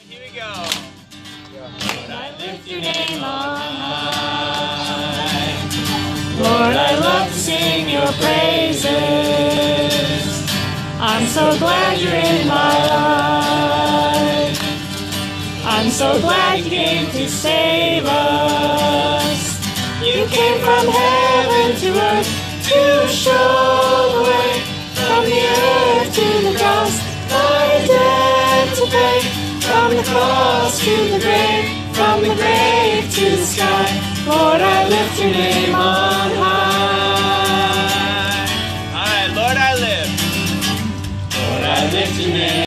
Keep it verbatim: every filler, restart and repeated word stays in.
Here we go. Lord, I lift your name on high. Lord, I love to sing your praises. I'm so glad you're in my life. I'm so glad you came to save us. You came from heaven to earth to show the way. From the earth to the cross, my debt to pay. From the cross to the grave, from the grave to the sky. Lord, I lift your name on